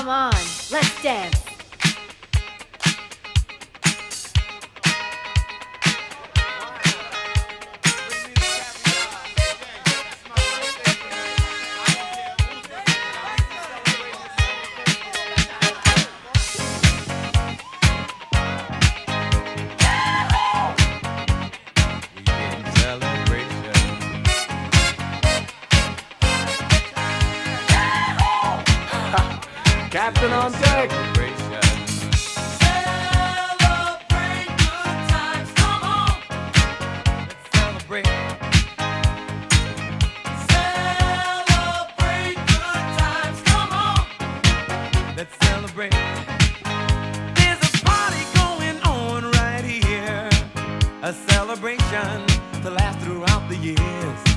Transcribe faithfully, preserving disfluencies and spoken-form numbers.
Come on, let's dance. Captain on deck! Celebrate good times, come on! Let's celebrate. Celebrate good times, come on! Let's celebrate. There's a party going on right here, a celebration to last throughout the years.